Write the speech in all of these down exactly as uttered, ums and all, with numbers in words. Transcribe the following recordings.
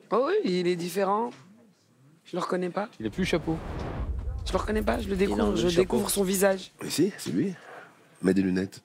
Oh oui, il est différent. Je le reconnais pas. Il est plus chapeau. Je le reconnais pas, je le Il découvre, enlève je le chapeau. découvre son visage. Mais si, c'est lui. Mets des lunettes.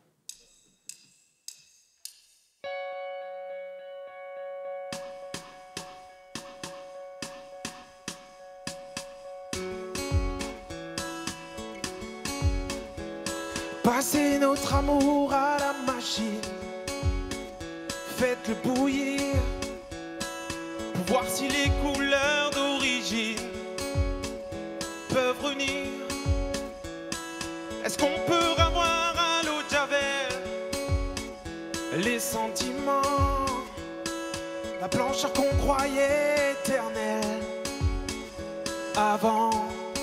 Passez notre amour à la machine, faites-le bouillir pour voir si les couleurs d'origine peuvent revenir. Est-ce qu'on peut revoir à l'eau de Javel les sentiments, la blancheur qu'on croyait éternelle avant,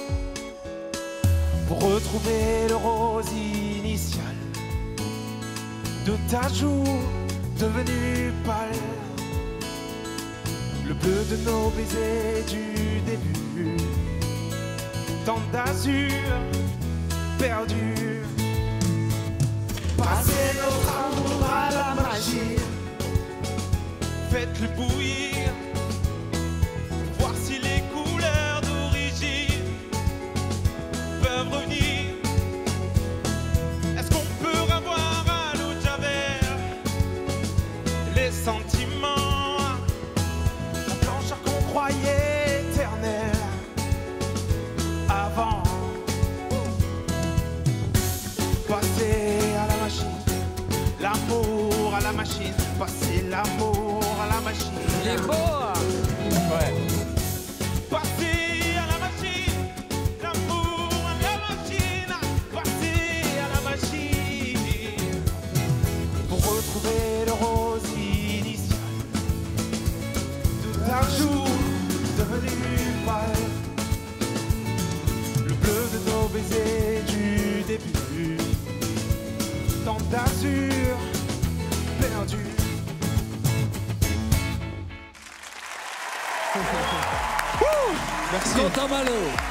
pour retrouver le rose initial de ta joue devenue pâle, le bleu de nos baisers du début, tant d'azur perdu. Passez notre amour à la magie, faites-le bouillir, voir si les couleurs d'origine peuvent revenir. Est-ce qu'on peut revoir à l'eau de Javel les sentiments, la blancheur qu'on croyait éternelle avant, passer à la machine, l'amour à la machine, passer l'amour à la machine. Il est beau hein. Ouais. Passer à la machine, l'amour à la machine, passer à la machine, pour retrouver le rose initial de ta joue devenue pâle, le bleu de nos baisers du début, tant d'azur perdu. Merci. Quentin Malo.